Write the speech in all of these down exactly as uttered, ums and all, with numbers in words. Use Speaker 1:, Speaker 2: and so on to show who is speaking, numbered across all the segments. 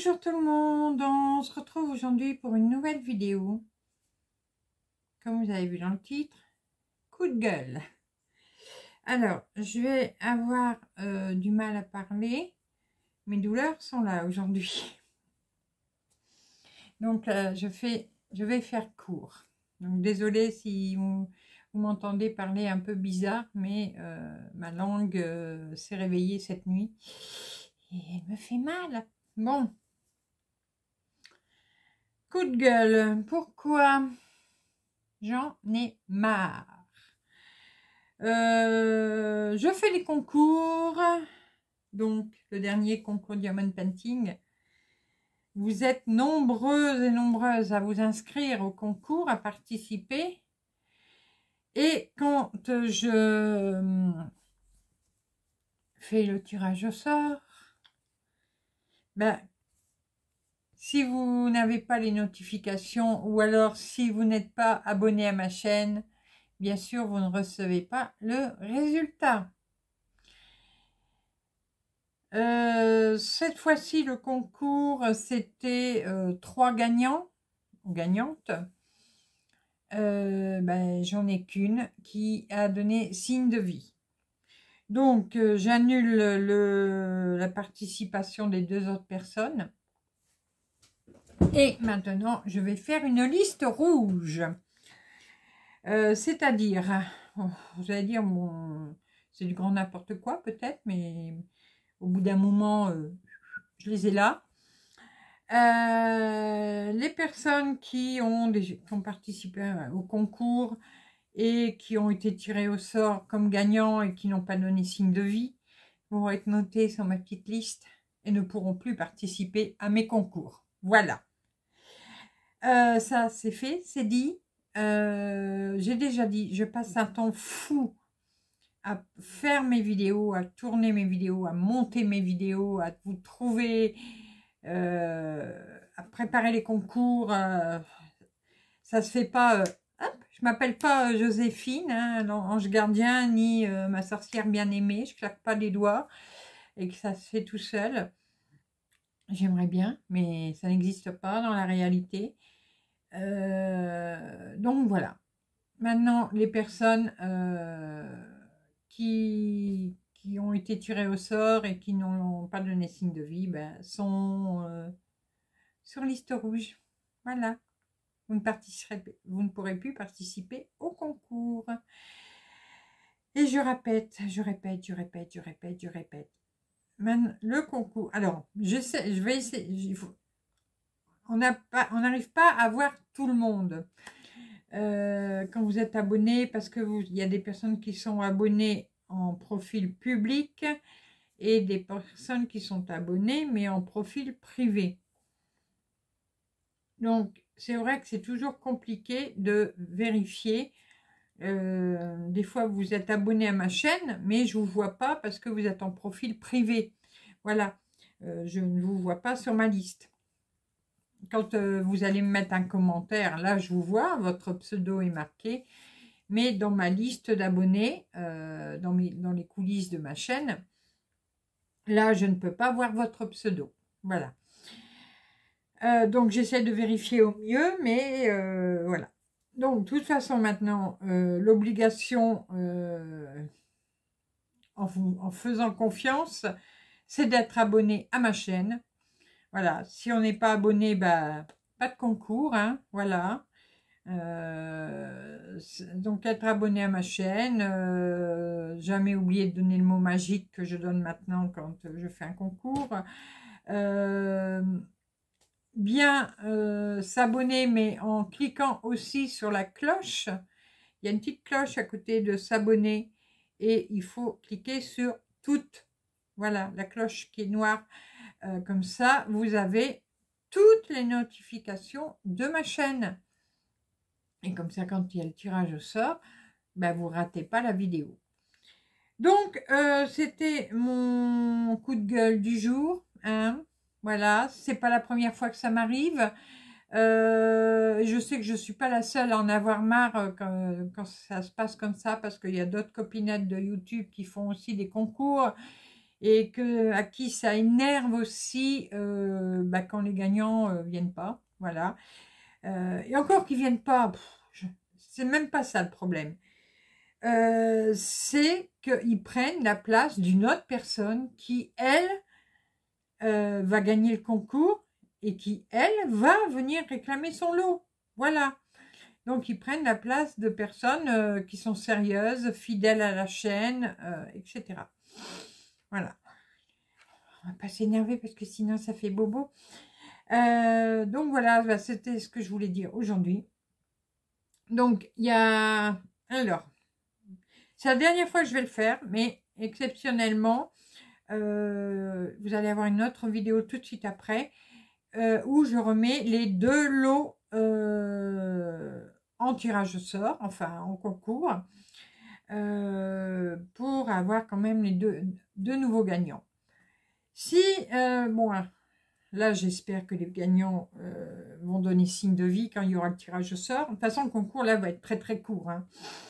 Speaker 1: Bonjour tout le monde, on se retrouve aujourd'hui pour une nouvelle vidéo. Comme vous avez vu dans le titre, coup de gueule. Alors, je vais avoir euh, du mal à parler. Mes douleurs sont là aujourd'hui. Donc, euh, je, fais, je vais faire court. Donc, désolée si vous, vous m'entendez parler un peu bizarre, mais euh, ma langue euh, s'est réveillée cette nuit. Et elle me fait mal. Bon. Coup de gueule. Pourquoi? J'en ai marre. Euh, je fais les concours. Donc, le dernier concours Diamond Painting. Vous êtes nombreuses et nombreuses à vous inscrire au concours, à participer. Et quand je fais le tirage au sort, ben, si vous n'avez pas les notifications ou alors si vous n'êtes pas abonné à ma chaîne, bien sûr, vous ne recevez pas le résultat. Euh, cette fois-ci, le concours, c'était euh, trois gagnants, gagnantes. Euh, ben, j'en ai qu'une qui a donné signe de vie. Donc, euh, j'annule le, la participation des deux autres personnes. Et maintenant, je vais faire une liste rouge. Euh, C'est-à-dire, vous allez dire, bon, c'est du grand n'importe quoi peut-être, mais au bout d'un moment, euh, je les ai là. Euh, les personnes qui ont, des, qui ont participé au concours et qui ont été tirées au sort comme gagnants et qui n'ont pas donné signe de vie vont être notées sur ma petite liste et ne pourront plus participer à mes concours. Voilà. Euh, ça, c'est fait, c'est dit. Euh, j'ai déjà dit, je passe un temps fou à faire mes vidéos, à tourner mes vidéos, à monter mes vidéos, à vous trouver, euh, à préparer les concours. Euh, ça se fait pas. Euh, hop, je m'appelle pas Joséphine, hein, l'ange gardien, ni euh, ma sorcière bien-aimée. Je claque pas des doigts et que ça se fait tout seul. J'aimerais bien, mais ça n'existe pas dans la réalité. Euh, donc voilà. Maintenant, les personnes euh, qui, qui ont été tirées au sort et qui n'ont pas donné signe de vie ben, sont euh, sur liste rouge. Voilà. Vous ne, participerez, vous ne pourrez plus participer au concours. Et je répète, je répète, je répète, je répète, je répète. Maintenant, le concours. Alors, je sais, je vais essayer. Il faut, on n'arrive pas à voir tout le monde. Euh, quand vous êtes abonné, parce que vous, il y a des personnes qui sont abonnées en profil public et des personnes qui sont abonnées mais en profil privé. Donc c'est vrai que c'est toujours compliqué de vérifier. Euh, des fois vous êtes abonné à ma chaîne mais je vous vois pas parce que vous êtes en profil privé. Voilà, euh, je ne vous vois pas sur ma liste. Quand euh, vous allez me mettre un commentaire, là je vous vois, votre pseudo est marqué. Mais dans ma liste d'abonnés, euh, dans, dans les coulisses de ma chaîne, là, je ne peux pas voir votre pseudo. Voilà. Euh, donc, j'essaie de vérifier au mieux, mais euh, voilà. Donc, de toute façon, maintenant, euh, l'obligation, euh, en, en faisant confiance, c'est d'être abonné à ma chaîne. Voilà. Si on n'est pas abonné, bah, pas de concours, hein, voilà. Euh, donc être abonné à ma chaîne, euh, jamais oublier de donner le mot magique que je donne maintenant quand je fais un concours, euh, bien euh, s'abonner mais en cliquant aussi sur la cloche. Il y a une petite cloche à côté de s'abonner et il faut cliquer sur toutes, voilà la cloche qui est noire, euh, comme ça vous avez toutes les notifications de ma chaîne. Et comme ça, quand il y a le tirage au sort, ben, vous ne ratez pas la vidéo. Donc, euh, c'était mon coup de gueule du jour. Hein. Voilà, c'est pas la première fois que ça m'arrive. Euh, je sais que je ne suis pas la seule à en avoir marre quand, quand ça se passe comme ça, parce qu'il y a d'autres copinettes de YouTube qui font aussi des concours et que, à qui ça énerve aussi euh, bah, quand les gagnants ne euh, viennent pas. Voilà. Euh, et encore qu'ils ne viennent pas, c'est même pas ça le problème. Euh, c'est qu'ils prennent la place d'une autre personne qui, elle, euh, va gagner le concours et qui, elle, va venir réclamer son lot. Voilà. Donc, ils prennent la place de personnes euh, qui sont sérieuses, fidèles à la chaîne, euh, et cetera. Voilà. On va pas s'énerver parce que sinon, ça fait bobo. Euh, donc, voilà, bah, c'était ce que je voulais dire aujourd'hui. Donc, il y a... Alors, c'est la dernière fois que je vais le faire, mais exceptionnellement, euh, vous allez avoir une autre vidéo tout de suite après, euh, où je remets les deux lots euh, en tirage au sort, enfin en concours, euh, pour avoir quand même les deux, deux nouveaux gagnants. Si, euh, bon, là j'espère que les gagnants euh, vont donner signe de vie quand il y aura le tirage au sort. De toute façon, le concours là va être très très court. Hein.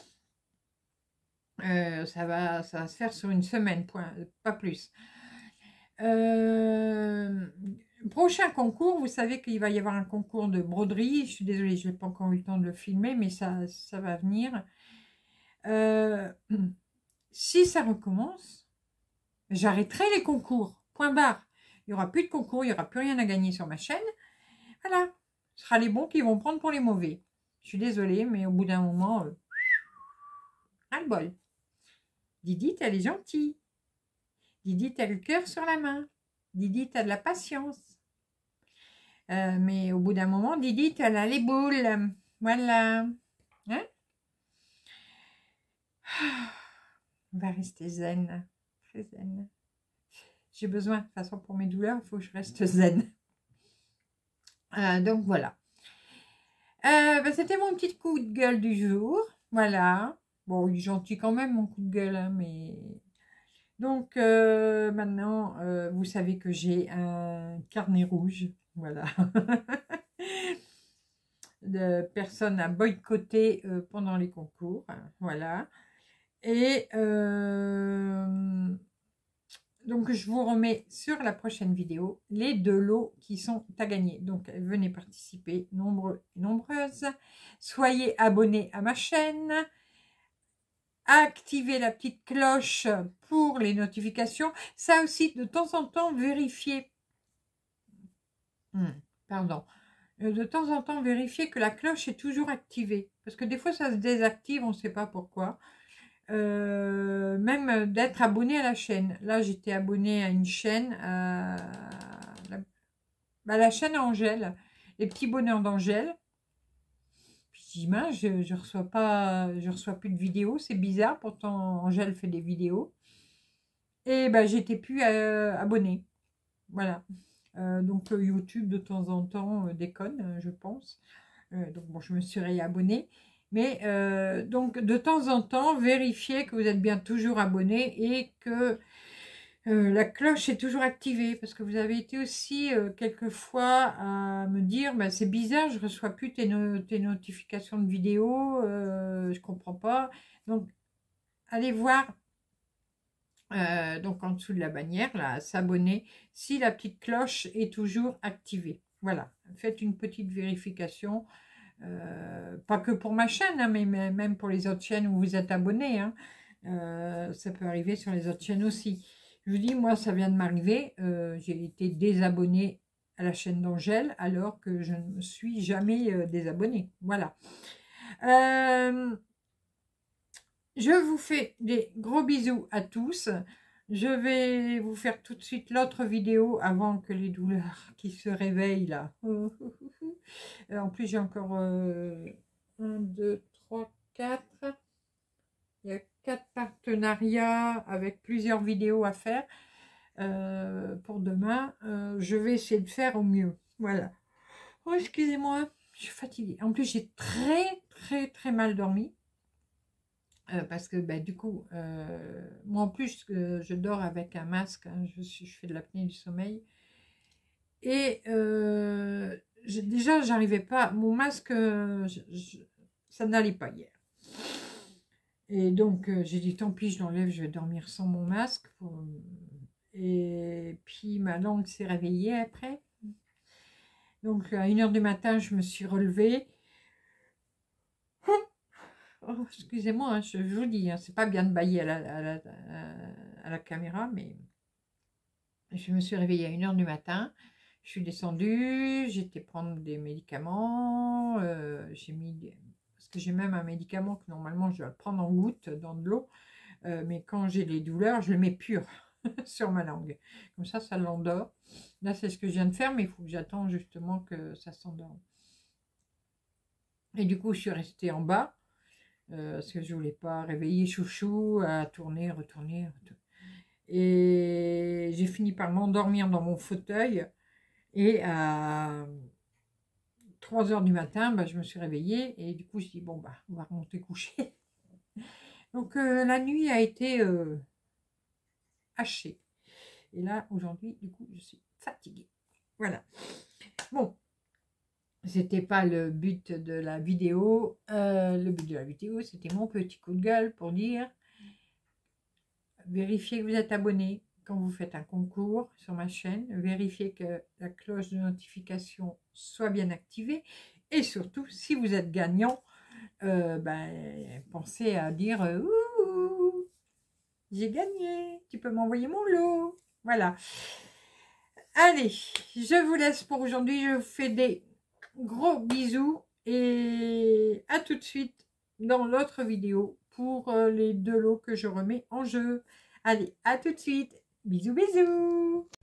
Speaker 1: Euh, ça, va, ça va se faire sur une semaine, point, pas plus. Euh, prochain concours, vous savez qu'il va y avoir un concours de broderie. Je suis désolée, je n'ai pas encore eu le temps de le filmer, mais ça, ça va venir. Euh, si ça recommence, j'arrêterai les concours. Point barre. Il n'y aura plus de concours, il n'y aura plus rien à gagner sur ma chaîne. Voilà. Ce sera les bons qui vont prendre pour les mauvais. Je suis désolée, mais au bout d'un moment, euh, ras le bol. Didi, elle est gentille. Didi, t'as le cœur sur la main. Didi, t'as de la patience. Euh, mais au bout d'un moment, Didi, t'as là les boules. Voilà. Hein? On va rester zen. Très zen. J'ai besoin, de toute façon, pour mes douleurs, il faut que je reste zen. Euh, donc, voilà. Euh, bah, c'était mon petit coup de gueule du jour. Voilà. Bon, il est gentil quand même, mon coup de gueule, hein, mais... Donc, euh, maintenant, euh, vous savez que j'ai un carnet rouge. Voilà. De personnes à boycotter euh, pendant les concours. Voilà. Et euh, donc, je vous remets sur la prochaine vidéo les deux lots qui sont à gagner. Donc, venez participer, nombreux et nombreuses. Soyez abonnés à ma chaîne. Activez la petite cloche pour les notifications. Ça aussi, de temps en temps, vérifiez. Hmm, pardon. De temps en temps, vérifiez que la cloche est toujours activée. Parce que des fois, ça se désactive, on ne sait pas pourquoi. Euh, même d'être abonné à la chaîne. Là, j'étais abonnée à une chaîne, à la, à la chaîne Angèle, les petits bonheurs d'Angèle. Puis je dis, mince, je ne reçois pas, je reçois plus de vidéos, c'est bizarre, pourtant Angèle fait des vidéos. Et ben, j'étais plus euh, abonnée. Voilà. Euh, donc YouTube, de temps en temps, euh, déconne, je pense. Euh, donc bon, je me suis réabonnée. Mais euh, donc, de temps en temps, vérifiez que vous êtes bien toujours abonné et que euh, la cloche est toujours activée. Parce que vous avez été aussi euh, quelquefois à me dire, bah, c'est bizarre, je ne reçois plus tes, no tes notifications de vidéos, euh, je ne comprends pas. Donc, allez voir, euh, donc en dessous de la bannière, là, s'abonner, si la petite cloche est toujours activée. Voilà, faites une petite vérification. Euh, pas que pour ma chaîne, hein, mais même pour les autres chaînes où vous êtes abonné. Hein. Euh, ça peut arriver sur les autres chaînes aussi. Je vous dis, moi, ça vient de m'arriver. Euh, J'ai été désabonnée à la chaîne d'Angèle alors que je ne me suis jamais euh, désabonnée. Voilà. Euh, je vous fais des gros bisous à tous. Je vais vous faire tout de suite l'autre vidéo avant que les douleurs qui se réveillent là. En plus, j'ai encore euh, un, deux, trois, quatre. Il y a quatre partenariats avec plusieurs vidéos à faire euh, pour demain. Euh, je vais essayer de faire au mieux. Voilà. Oh, excusez-moi, je suis fatiguée. En plus, j'ai très, très, très mal dormi. Euh, parce que bah, du coup, euh, moi en plus, euh, je dors avec un masque. Hein, je, suis, je fais de l'apnée du sommeil. Et euh, déjà, j'arrivais pas. Mon masque, je, je, ça n'allait pas hier. Et donc, euh, j'ai dit, tant pis, je l'enlève, je vais dormir sans mon masque. Pour... Et puis ma langue s'est réveillée après. Donc à une heure du matin, je me suis relevée. Oh, excusez-moi, hein, je, je vous dis, hein, c'est pas bien de bailler à la, à, la, à la caméra, mais je me suis réveillée à une heure du matin. Je suis descendue, j'étais prendre des médicaments. Euh, j'ai mis des... Parce que j'ai même un médicament que normalement je dois le prendre en gouttes dans de l'eau. Euh, mais quand j'ai les douleurs, je le mets pur sur ma langue. Comme ça, ça l'endort. Là, c'est ce que je viens de faire, mais il faut que j'attende justement que ça s'endorme. Et du coup, je suis restée en bas. Euh, parce que je voulais pas réveiller chouchou à tourner, retourner, retourner. Et j'ai fini par m'endormir dans mon fauteuil. Et à trois heures du matin, bah, je me suis réveillée. Et du coup, je dis, bon, bah, on va remonter coucher. Donc, euh, la nuit a été euh, hachée. Et là, aujourd'hui, du coup, je suis fatiguée. Voilà. Bon. C'était pas le but de la vidéo. Euh, le but de la vidéo, c'était mon petit coup de gueule pour dire vérifiez que vous êtes abonné quand vous faites un concours sur ma chaîne. Vérifiez que la cloche de notification soit bien activée. Et surtout, si vous êtes gagnant, euh, ben, pensez à dire ouh, j'ai gagné, tu peux m'envoyer mon lot. Voilà. Allez, je vous laisse pour aujourd'hui. Je vous fais des gros bisous et à tout de suite dans l'autre vidéo pour les deux lots que je remets en jeu. Allez, à tout de suite. Bisous, bisous.